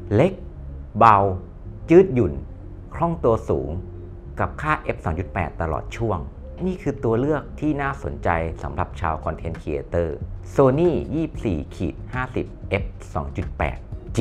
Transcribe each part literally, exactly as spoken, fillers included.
เล็กเบายืดหยุ่นคล่องตัวสูงกับค่า เอฟ สองจุดแปด ตลอดช่วงนี่คือตัวเลือกที่น่าสนใจสำหรับชาวคอนเทนต์ครีเอเตอร์ Sony ยี่สิบสี่ ห้าสิบ เอฟ สองจุดแปด จี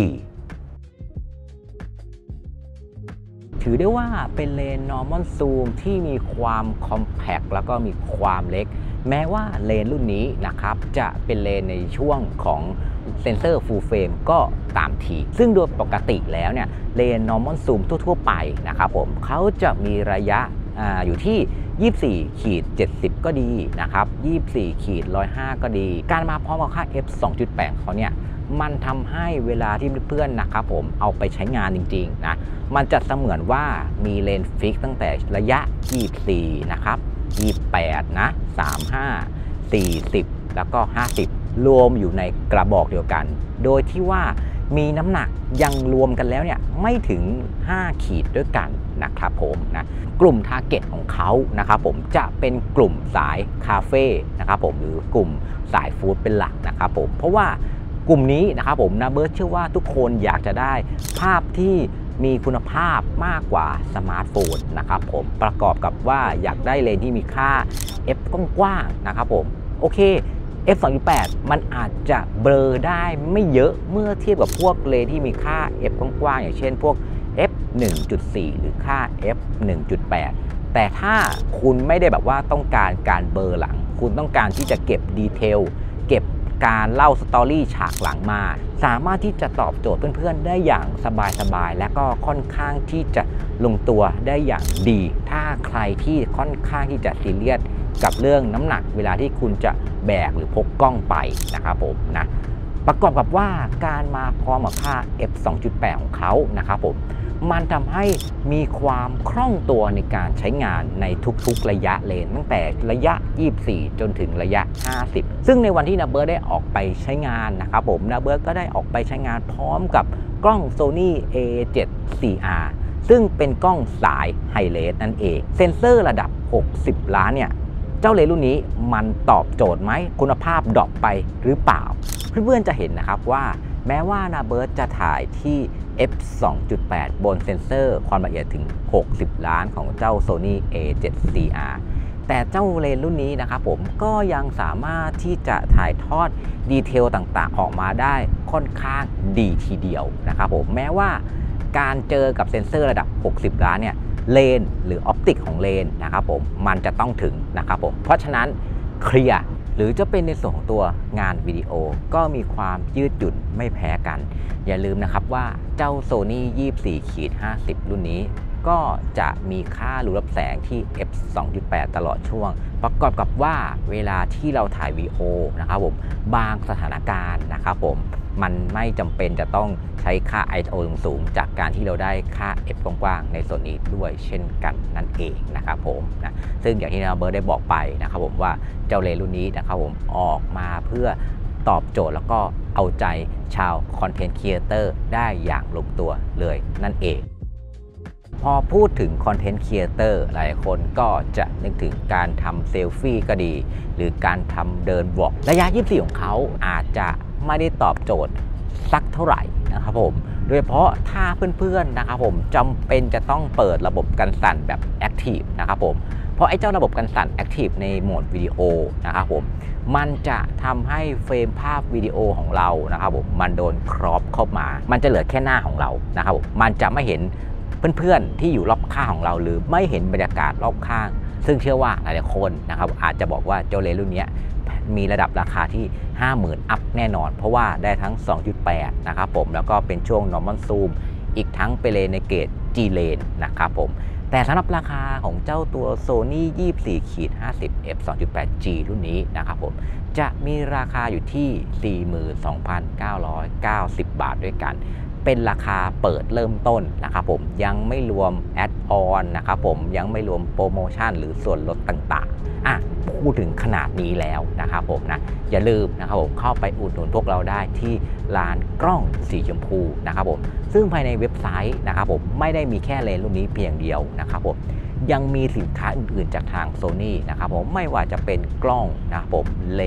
ถือได้ว่าเป็นเลนส์ normal zoom ที่มีความ compact แล้วก็มีความเล็กแม้ว่าเลนส์รุ่นนี้นะครับจะเป็นเลนส์ในช่วงของเซนเซอร์ full frame ก็ตามทีซึ่งโดยปกติแล้วเนี่ยเลนส์ normal zoom ทั่วๆไปนะครับผมเขาจะมีระยะ อ, อยู่ที่ ยี่สิบสี่ขีดเจ็ดสิบ ก็ดีนะครับ ยี่สิบสี่ขีดหนึ่งร้อยห้า ก็ดีการมาพร้อมกับค่า เอฟ สองจุดแปด เขาเนี่ยมันทำให้เวลาที่เพื่อนๆนะครับผมเอาไปใช้งานจริงๆนะมันจะเสมือนว่ามีเลนส์ฟิกตั้งแต่ระยะยี่สิบสี่นะครับยี่สิบแปดนะสามสิบห้า สี่สิบแล้วก็ห้าสิบรวมอยู่ในกระบอกเดียวกันโดยที่ว่ามีน้ำหนักยังรวมกันแล้วเนี่ยไม่ถึงห้าขีดด้วยกันนะครับผมนะกลุ่มทาร์เก็ตของเขานะครับผมจะเป็นกลุ่มสายคาเฟ่นะครับผมหรือกลุ่มสายฟู้ดเป็นหลักนะครับผมเพราะว่ากลุ่มนี้นะครับผมนะเบิร์ดเชื่อว่าทุกคนอยากจะได้ภาพที่มีคุณภาพมากกว่าสมาร์ทโฟนนะครับผมประกอบกับว่าอยากได้เลนส์ที่มีค่า F กว้างๆนะครับผมโอเค เอฟ สองจุดแปด มันอาจจะเบลอได้ไม่เยอะเมื่อเทียบกับพวกเลนส์ที่มีค่า F กว้างๆอย่างเช่นพวก เอฟ หนึ่งจุดสี่ หรือค่า เอฟ หนึ่งจุดแปด แต่ถ้าคุณไม่ได้แบบว่าต้องการการเบลอหลังคุณต้องการที่จะเก็บดีเทลเก็บการเล่าสตอรี่ฉากหลังมาสามารถที่จะตอบโจทย์เพื่อนๆได้อย่างสบายๆและก็ค่อนข้างที่จะลงตัวได้อย่างดีถ้าใครที่ค่อนข้างที่จะซีเรียสกับเรื่องน้ำหนักเวลาที่คุณจะแบกหรือพกกล้องไปนะครับผมนะประกอบกับว่าการมาพร้อมกับค่า เอฟ สองจุดแปด ของเขานะครับผมมันทำให้มีความคล่องตัวในการใช้งานในทุกๆระยะเลนตั้งแต่ระยะยี่สิบสี่จนถึงระยะห้าสิบซึ่งในวันที่นาเบิร์ดได้ออกไปใช้งานนะครับผมนาเบิร์ดก็ได้ออกไปใช้งานพร้อมกับกล้อง Sony เอ เจ็ด ซี อาร์ ซึ่งเป็นกล้องสายไฮเรสนั่นเองเซ็นเซอร์ระดับหกสิบล้านเนี่ยเจ้าเลนส์รุ่นนี้มันตอบโจทย์ไหมคุณภาพดรอปไปหรือเปล่าเพื่อนๆจะเห็นนะครับว่าแม้ว่านาเบิร์ดจะถ่ายที่ เอฟ สองจุดแปด บนเซ็นเซอร์ความละเอียดถึงหกสิบล้านของเจ้า Sony เอ เจ็ด ซี อาร์ แต่เจ้าเลนส์รุ่นนี้นะครับผมก็ยังสามารถที่จะถ่ายทอดดีเทลต่างๆออกมาได้ค่อนข้างดีทีเดียวนะครับผมแม้ว่าการเจอกับเซ็นเซอร์ระดับหกสิบล้านเนี่ยเลนหรือออปติกของเลนนะครับผมมันจะต้องถึงนะครับผมเพราะฉะนั้นเคลียร์หรือจะเป็นในส่วนของตัวงานวิดีโอก็มีความยืดหยุ่นไม่แพ้กันอย่าลืมนะครับว่าเจ้า Sony ยี่สิบสี่ ห้าสิบ รุ่นนี้ก็จะมีค่ารูรับแสงที่ เอฟ สองจุดแปด ตลอดช่วงประกอบกับว่าเวลาที่เราถ่ายวีดีโอนะครับผมบางสถานการณ์นะครับผมมันไม่จำเป็นจะต้องใช้ค่า ไอ เอส โอ สูงจากการที่เราได้ค่า F กว้างๆในส่วนนี้ด้วยเช่นกันนั่นเองนะครับผมนะซึ่งอย่างที่นาเบิร์ดได้บอกไปนะครับผมว่าเจ้าเลนส์รุ่นนี้นะครับผมออกมาเพื่อตอบโจทย์แล้วก็เอาใจชาวคอนเทนต์ครีเอเตอร์ได้อย่างลงตัวเลยนั่นเองพอพูดถึงคอนเทนต์ครีเอเตอร์หลายคนก็จะนึกถึงการทำเซลฟี่ก็ดีหรือการทำเดินบล็อกระยะยี่สิบสี่ของเขาอาจจะไม่ได้ตอบโจทย์สักเท่าไหร่นะครับผมโดยเฉพาะถ้าเพื่อนๆนะครับผมจำเป็นจะต้องเปิดระบบกันสั่นแบบแอคทีฟนะครับผมเพราะไอ้เจ้าระบบกันสั่นแอคทีฟในโหมดวิดีโอนะครับผมมันจะทำให้เฟรมภาพวิดีโอของเรานะครับผมมันโดนครอปเข้ามามันจะเหลือแค่หน้าของเรานะครับผมมันจะไม่เห็นเพื่อนๆที่อยู่รอบข้างของเราหรือไม่เห็นบรรยากาศรอบข้างซึ่งเชื่อว่าหลายๆคนนะครับอาจจะบอกว่าเจ้าเลนส์รุ่นนี้มีระดับราคาที่ ห้าหมื่น อัพแน่นอนเพราะว่าได้ทั้ง สองจุดแปด นะครับผมแล้วก็เป็นช่วง normal zoom อีกทั้งเป็นเลนในเกรด G lane นะครับผมแต่สำหรับราคาของเจ้าตัว Sony ยี่สิบสี่ ห้าสิบ เอฟ สองจุดแปด จี รุ่นนี้นะครับผมจะมีราคาอยู่ที่ สี่หมื่นสองพันเก้าร้อยเก้าสิบ บาทด้วยกันเป็นราคาเปิดเริ่มต้นนะครับผมยังไม่รวมแอดออนนะครับผมยังไม่รวมโปรโมชั่นหรือส่วนลดต่างๆอ่ะพูดถึงขนาดนี้แล้วนะครับผมนะอย่าลืมนะครับผมเข้าไปอุดหนุนพวกเราได้ที่ร้านกล้องสีชมพูนะครับผมซึ่งภายในเว็บไซต์นะครับผมไม่ได้มีแค่เลนส์รุ่นนี้เพียงเดียวนะครับผมยังมีสินค้าอื่นๆจากทาง Sony นะครับผมไม่ว่าจะเป็นกล้องนะครับผมเลนส์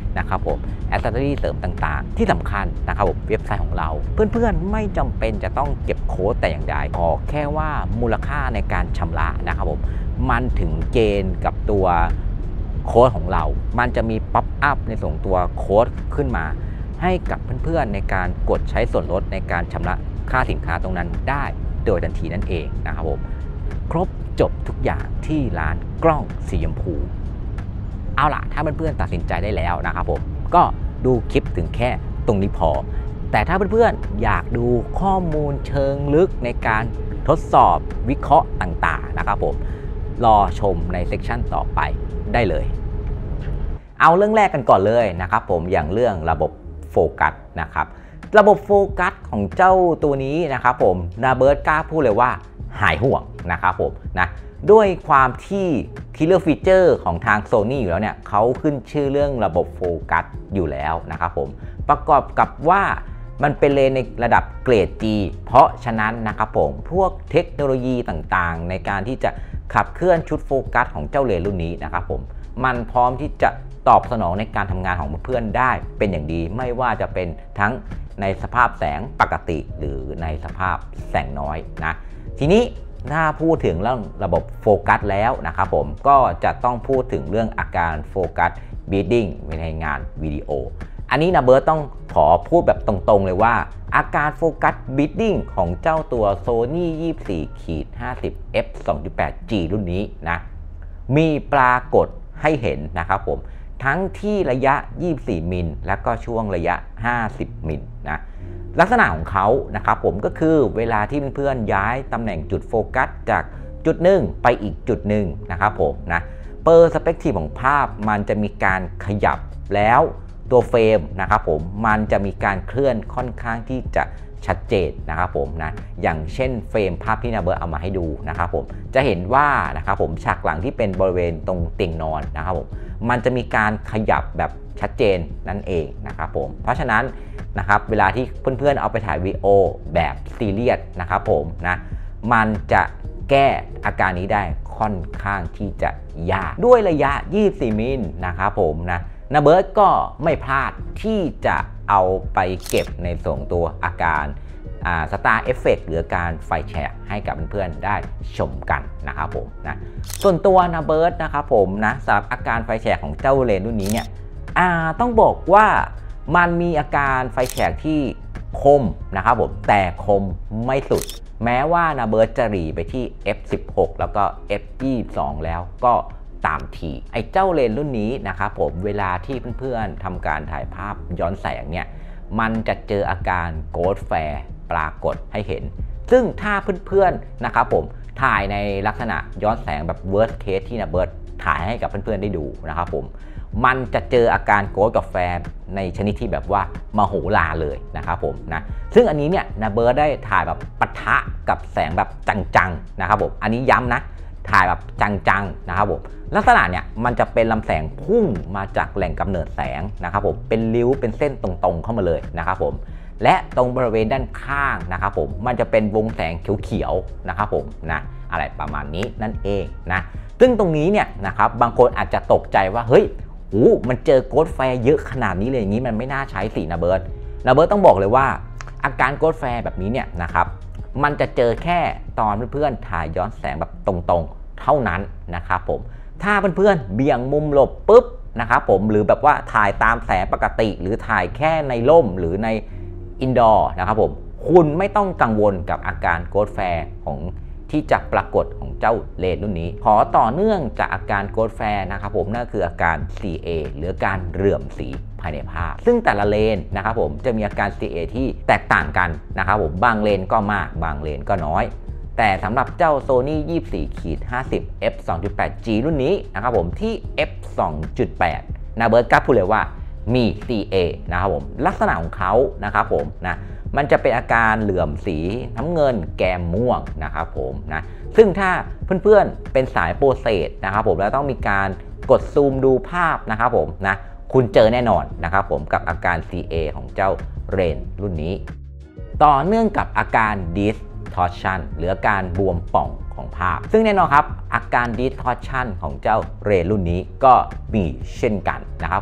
นะครับผมแอสเซสซอรี่เสริมต่างๆที่สำคัญนะครับผมเว็บไซต์ของเราเพื่อนๆไม่จำเป็นจะต้องเก็บโค้ดแต่อย่างใดขอแค่ว่ามูลค่าในการชำระนะครับผมมันถึงเกณฑ์กับตัวโค้ดของเรามันจะมีป๊อปอัพในส่งตัวโค้ดขึ้นมาให้กับเพื่อนๆในการกดใช้ส่วนลดในการชำระค่าสินค้าตรงนั้นได้โดยทันทีนั่นเองนะครับผมครบจบทุกอย่างที่ร้านกล้องสีชมพูเอาล่ะถ้าเพื่อนๆตัดสินใจได้แล้วนะครับผมก็ดูคลิปถึงแค่ตรงนี้พอแต่ถ้าเพื่อนๆอยากดูข้อมูลเชิงลึกในการทดสอบวิเคราะห์ต่างๆนะครับผมรอชมในเซกชันต่อไปได้เลยเอาเรื่องแรกกันก่อนเลยนะครับผมอย่างเรื่องระบบโฟกัสนะครับระบบโฟกัสของเจ้าตัวนี้นะครับผมนาเบิร์ตกล้าพูดเลยว่าหายห่วงนะครับผมนะด้วยความที่ Killer Feature ของทาง Sony อยู่แล้วเนี่ยเขาขึ้นชื่อเรื่องระบบโฟกัสอยู่แล้วนะครับผมประกอบกับว่ามันเป็นเลนส์ในระดับเกรด G เพราะฉะนั้นนะครับผมพวกเทคโนโลยีต่างๆในการที่จะขับเคลื่อนชุดโฟกัสของเจ้าเลนส์รุ่นนี้นะครับผมมันพร้อมที่จะตอบสนองในการทำงานของเพื่อนได้เป็นอย่างดีไม่ว่าจะเป็นทั้งในสภาพแสงปกติหรือในสภาพแสงน้อยนะทีนี้ถ้าพูดถึงเรื่องระบบโฟกัสแล้วนะครับผมก็จะต้องพูดถึงเรื่องอาการโฟกัสบีดดิ้งในงานวิดีโออันนี้นะเบิร์ตต้องขอพูดแบบตรงๆเลยว่าอาการโฟกัสบีดดิ้งของเจ้าตัว Sony ยี่สิบสี่ ห้าสิบ เอฟ สองจุดแปด จี รุ่นนี้นะมีปรากฏให้เห็นนะครับผมทั้งที่ระยะยี่สิบสี่มิลและก็ช่วงระยะห้าสิบมิลนะลักษณะของเขานะครับผมก็คือเวลาที่เพื่อนๆย้ายตำแหน่งจุดโฟกัสจากจุดหนึ่งไปอีกจุดหนึ่งนะครับผมนะเปอร์สเปกทีฟของภาพมันจะมีการขยับแล้วตัวเฟรมนะครับผมมันจะมีการเคลื่อนค่อนข้างที่จะชัดเจนนะครับผมนะอย่างเช่นเฟรมภาพที่นาเบิร์ตเอามาให้ดูนะครับผมจะเห็นว่านะครับผมฉากหลังที่เป็นบริเวณตรงเตียงนอนนะครับผมมันจะมีการขยับแบบชัดเจนนั่นเองนะครับผมเพราะฉะนั้นนะครับเวลาที่เพื่อนๆเอาไปถ่ายวีดีโอแบบซีเรียสนะครับผมนะมันจะแก้อาการนี้ได้ค่อนข้างที่จะยากด้วยระยะยี่สิบสี่มิลนะครับผมนะนาเบิร์ตก็ไม่พลาดที่จะเอาไปเก็บในส่วนตัวอาการสตาร์เอฟเฟกต์หรือการไฟแฉกให้กับเพื่อนๆได้ชมกันนะครับผมนะส่วนตัวนาเบิร์ตนะครับผมนะสำหรับอาการไฟแฉกของเจ้าเลนส์รุ่นนี้เนี่ยต้องบอกว่ามันมีอาการไฟแฉกที่คมนะครับผมแต่คมไม่สุดแม้ว่านาเบิร์ตจะหรี่ไปที่ เอฟ สิบหก แล้วก็ เอฟ ยี่สิบสอง แล้วก็ตามทีไอ้เจ้าเลนส์รุ่นนี้นะครับผมเวลาที่เพื่อนๆทำการถ่ายภาพย้อนแสงเนี่ยมันจะเจออาการโกลด์แฟร์ปรากฏให้เห็นซึ่งถ้าเพื่อนๆนะครับผมถ่ายในลักษณะย้อนแสงแบบ worst case ที่นาเบิร์ตถ่ายให้กับเพื่อนๆได้ดูนะครับผมมันจะเจออาการโกลด์กับแฟร์ในชนิดที่แบบว่ามโหฬารเลยนะครับผมนะซึ่งอันนี้เนี่ยนาเบิร์ตได้ถ่ายแบบปะทะกับแสงแบบจังๆนะครับผมอันนี้ย้ำนะถ่ายแบบจังๆนะครับผมลักษณะเนี่ยมันจะเป็นลำแสงพุ่งมาจากแหล่งกำเนิดแสงนะครับผมเป็นริ้วเป็นเส้นตรงๆเข้ามาเลยนะครับผมและตรงบริเวณด้านข้างนะครับผมมันจะเป็นวงแสงเขียวๆนะครับผมนะอะไรประมาณนี้นั่นเองนะซึ่งตรงนี้เนี่ยนะครับบางคนอาจจะตกใจว่าเฮ้ยโอ้มันเจอโกลด์แฟร์เยอะขนาดนี้เลยอย่างนี้มันไม่น่าใช้สินาเบิร์ตนาเบิร์ตต้องบอกเลยว่าอาการโกลด์แฟร์แบบนี้เนี่ยนะครับมันจะเจอแค่ตอนเพื่อนๆถ่ายย้อนแสงแบบตรงๆเท่านั้นนะครับผมถ้าเพื่อนๆเบี่ยงมุมหลบปุ๊บนะครับผมหรือแบบว่าถ่ายตามแสงปกติหรือถ่ายแค่ในร่มหรือในอินดอร์นะครับผมคุณไม่ต้องกังวลกับอาการโกลด์แฟร์ของที่จะปรากฏของเจ้าเลนส์รุ่นนี้ขอต่อเนื่องจากอาการโกลด์แฟร์นะครับผมนั่นคืออาการ ซี เอ หรือการเหลื่อมสีภายในภาพซึ่งแต่ละเลนนะครับผมจะมีอาการ ซี เอ ที่แตกต่างกันนะครับผมบางเลนก็มากบางเลนก็น้อยแต่สำหรับเจ้า Sony ยี่สิบสี่ ห้าสิบ เอฟ สองจุดแปด จี รุ่นนี้นะครับผมที่ เอฟ สองจุดแปด นาเบิร์ตกล้าพูดเลยว่ามี ซี เอ นะครับผมลักษณะของเขานะครับผมนะมันจะเป็นอาการเหลื่อมสีน้ำเงินแกมม่วงนะครับผมนะซึ่งถ้าเพื่อนๆเป็นสายโปรเซสนะครับผมแล้วต้องมีการกดซูมดูภาพนะครับผมนะคุณเจอแน่นอนนะครับผมกับอาการ ซี เอ ของเจ้าเรนรุ่นนี้ต่อเนื่องกับอาการ distortion หรืออาการบวมป่องของภาพซึ่งแน่นอนครับอาการ distortion ของเจ้าเรนรุ่นนี้ก็มีเช่นกันนะครับผม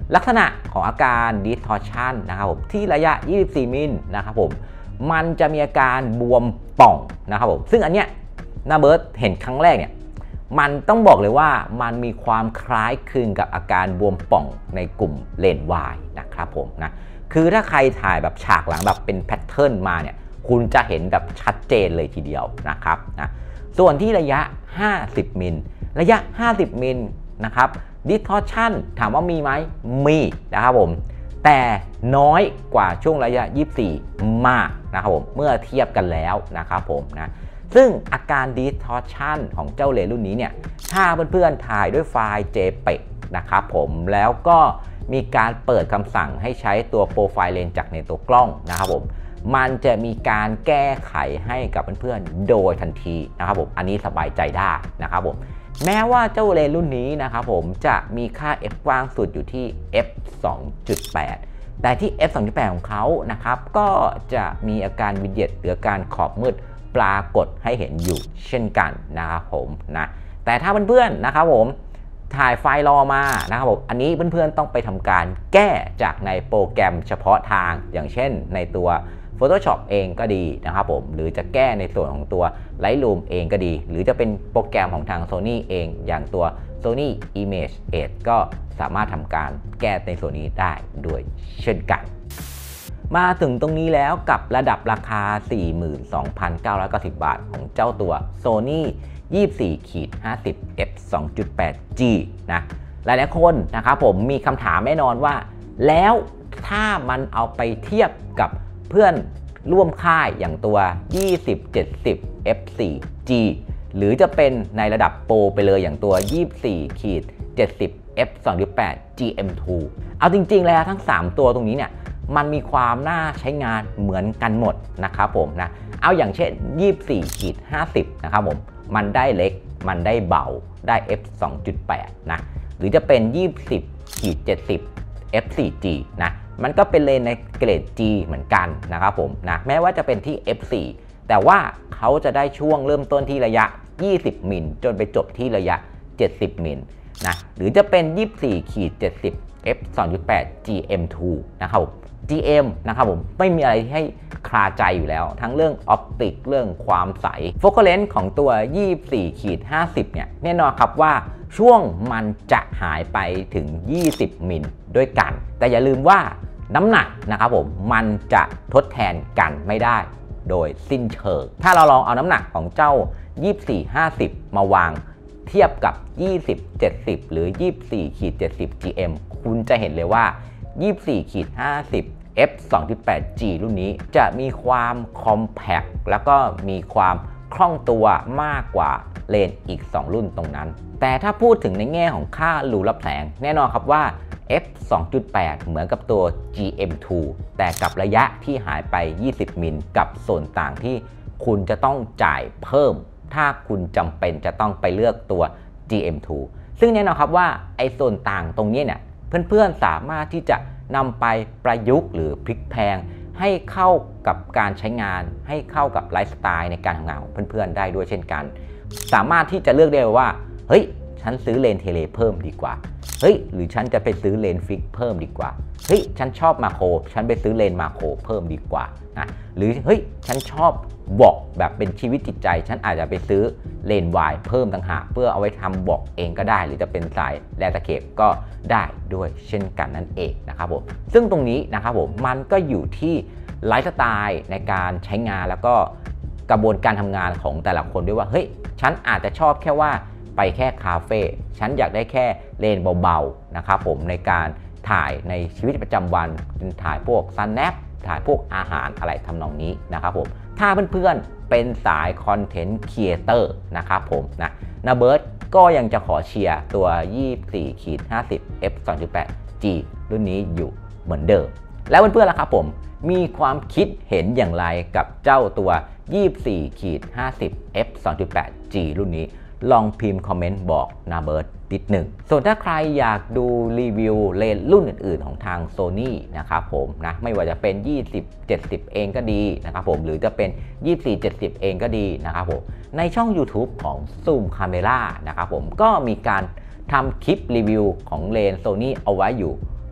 ลักษณะของอาการ distortion นะครับผมที่ระยะยี่สิบสี่มิลนะครับผมมันจะมีอาการบวมป่องนะครับผมซึ่งอันเนี้ยนาเบิร์ตเห็นครั้งแรกเนี่ยมันต้องบอกเลยว่ามันมีความคล้ายคลึงกับอาการบวมป่องในกลุ่มเลนส์วายนะครับผมนะคือถ้าใครถ่ายแบบฉากหลังแบบเป็นแพทเทิร์นมาเนี่ยคุณจะเห็นแบบชัดเจนเลยทีเดียวนะครับนะส่วนที่ระยะห้าสิบมิลระยะห้าสิบมิลนะครับ distortion ถามว่ามีไหมมีนะครับผมแต่น้อยกว่าช่วงระยะยี่สิบสี่มากนะครับผมเมื่อเทียบกันแล้วนะครับผมนะซึ่งอาการ distortion ของเจ้าเลนส์รุ่นนี้เนี่ยถ้าเพื่อนๆถ่ายด้วยไฟล์ เจเพก นะครับผมแล้วก็มีการเปิดคำสั่งให้ใช้ตัวโปรไฟล์เลนส์จากในตัวกล้องนะครับผมมันจะมีการแก้ไขให้กับเพื่อนๆโดยทันทีนะครับผมอันนี้สบายใจได้นะครับผมแม้ว่าเจ้าเลนส์รุ่นนี้นะครับผมจะมีค่า f กว้างสุดอยู่ที่ เอฟ สองจุดแปด แต่ที่ เอฟ สองจุดแปด ของเขานะครับก็จะมีอาการวิดเดียดหรือการขอบมืดปรากฏให้เห็นอยู่เช่นกันนะครับผมนะแต่ถ้าเพื่อนๆนะครับผมถ่ายไฟล์รอมานะครับผมอันนี้เพื่อนๆต้องไปทำการแก้จากในโปรแกรมเฉพาะทางอย่างเช่นในตัว Photoshop เองก็ดีนะครับผมหรือจะแก้ในส่วนของตัว Lightroom เองก็ดีหรือจะเป็นโปรแกรมของทาง Sony เองอย่างตัว Sony Image เอท ก็สามารถทำการแก้ในส่วนนี้ได้ด้วยเช่นกันมาถึงตรงนี้แล้วกับระดับราคา สี่หมื่นสองพันเก้าร้อยเก้าสิบ บาทของเจ้าตัว Sony ยี่สิบสี่ ห้าสิบ เอฟ สองจุดแปด จี นะหลายๆคนนะครับผมมีคำถามแน่นอนว่าแล้วถ้ามันเอาไปเทียบกับเพื่อนร่วมค่ายอย่างตัว ยี่สิบ เจ็ดสิบ เอฟ โฟร์ จี หรือจะเป็นในระดับโปรไปเลยอย่างตัว ยี่สิบสี่ เจ็ดสิบ เอฟ สองจุดแปด จี เอ็ม ทู เอาจริงๆแล้วทั้งสามตัวตรงนี้เนี่ยมันมีความน่าใช้งานเหมือนกันหมดนะครับผมนะเอาอย่างเช่น ยี่สิบสี่ ห้าสิบ นะครับผมมันได้เล็กมันได้เบาได้ เอฟ สองจุดแปด นะหรือจะเป็น ยี่สิบ เจ็ดสิบ เอฟ โฟร์ จี นะมันก็เป็นเลนในเกรด G เหมือนกันนะครับผมนะแม้ว่าจะเป็นที่ เอฟ โฟร์ แต่ว่าเขาจะได้ช่วงเริ่มต้นที่ระยะยี่สิบมิลจนไปจบที่ระยะเจ็ดสิบมิลนะหรือจะเป็น ยี่สิบสี่ เจ็ดสิบ เอฟ สองจุดแปด จี เอ็ม ทู นะครับ จี เอ็ม นะครับผมไม่มีอะไรให้คลาใจอยู่แล้วทั้งเรื่องออปติกเรื่องความใสโฟกัสเลนส์ของตัว ยี่สิบสี่ ห้าสิบ เนี่ยแน่นอนครับว่าช่วงมันจะหายไปถึงยี่สิบมิลด้วยกันแต่อย่าลืมว่าน้ำหนักนะครับผมมันจะทดแทนกันไม่ได้โดยสิ้นเชิงถ้าเราลองเอาน้ำหนักของเจ้า ยี่สิบสี่ ห้าสิบ มาวางเทียบกับ ยี่สิบ เจ็ดสิบ หรือ ยี่สิบสี่ เจ็ดสิบ จี เอ็ม คุณจะเห็นเลยว่า ยี่สิบสี่ ห้าสิบ เอฟ สองจุดแปด จี รุ่นนี้จะมีความคอมแพคแล้วก็มีความคล่องตัวมากกว่าเลนส์อีกสองรุ่นตรงนั้นแต่ถ้าพูดถึงในแง่ของค่ารูรับแสงแน่นอนครับว่า เอฟ สองจุดแปด เหมือนกับตัว จี เอ็ม ทู แต่กับระยะที่หายไปยี่สิบมิลกับส่วนต่างที่คุณจะต้องจ่ายเพิ่มถ้าคุณจำเป็นจะต้องไปเลือกตัว จี เอ็ม ทู ซึ่งแน่นอนครับว่าไอ้ส่วนต่างตรงนี้เนี่ยเพื่อนๆสามารถที่จะนำไปประยุกต์หรือพลิกแพลงให้เข้ากับการใช้งานให้เข้ากับไลฟ์สไตล์ในการทำงานของเพื่อนๆได้ด้วยเช่นกันสามารถที่จะเลือกได้ว่าเฮ้ยฉันซื้อเลนส์เทเลเพิ่มดีกว่าเฮ้ยหรือฉันจะไปซื้อเลนส์ฟิกเพิ่มดีกว่าเฮ้ยฉันชอบมาโครฉันไปซื้อเลนส์มาโครเพิ่มดีกว่านะหรือเฮ้ยฉันชอบบอกแบบเป็นชีวิตจิตใจฉันอาจจะไปซื้อเลนส์วายเพิ่มต่างหากเพื่อเอาไว้ทำบอกเองก็ได้หรือจะเป็นสายแลนด์สเคปก็ได้ด้วยเช่นกันนั่นเองนะครับผมซึ่งตรงนี้นะครับผมมันก็อยู่ที่ไลฟ์สไตล์ในการใช้งานแล้วก็กระบวนการทำงานของแต่ละคนด้วยว่าเฮ้ยฉันอาจจะชอบแค่ว่าไปแค่คาเฟ่ฉันอยากได้แค่เลนเบาๆนะครับผมในการถ่ายในชีวิตประจำวันถ่ายพวกซันแนปถ่ายพวกอาหารอะไรทำนองนี้นะครับผมถ้าเพื่อนๆเป็นสายคอนเทนต์ครีเอเตอร์นะครับผมนะนาเบิร์ตก็ยังจะขอเชียร์ตัว ยี่สิบสี่ ห้าสิบ เอฟ สองจุดแปด จี รุ่นนี้อยู่เหมือนเดิมแล้วเพื่อนๆล่ะครับผมมีความคิดเห็นอย่างไรกับเจ้าตัว ยี่สิบสี่ ห้าสิบ เอฟ สองจุดแปด จี รุ่นนี้ลองพิมพ์คอมเมนต์บอกนาเบิร์ตนิดหนึ่งส่วนถ้าใครอยากดูรีวิวเลนส์รุ่นอื่นๆของทาง Sony นะครับผมนะไม่ว่าจะเป็น ยี่สิบ เจ็ดสิบ เองก็ดีนะครับผมหรือจะเป็น ยี่สิบสี่ เจ็ดสิบ เองก็ดีนะครับผมในช่อง YouTube ของ Zoom Camera นะครับผมก็มีการทำคลิปรีวิวของเลนส์ Sony เอาไว้อยู่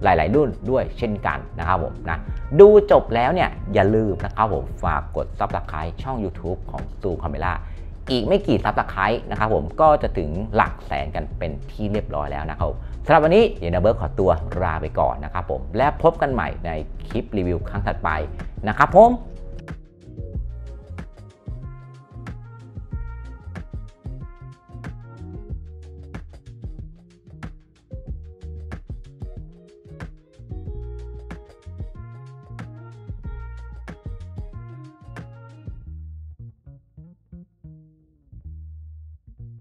หลายๆรุ่นด้วยเช่นกันนะครับผมนะดูจบแล้วเนี่ยอย่าลืมนะครับผมฝากกด ซับสไครบ์ ช่อง ยูทูบ ของ Zoom Camera อีกไม่กี่ ซับสไครบ์ นะครับผมก็จะถึงหลักแสนกันเป็นที่เรียบร้อยแล้วนะครับสำหรับวันนี้เดี๋ยวนะเบิร์ดขอตัวลาไปก่อนนะครับผมและพบกันใหม่ในคลิปรีวิวครั้งถัดไปนะครับผม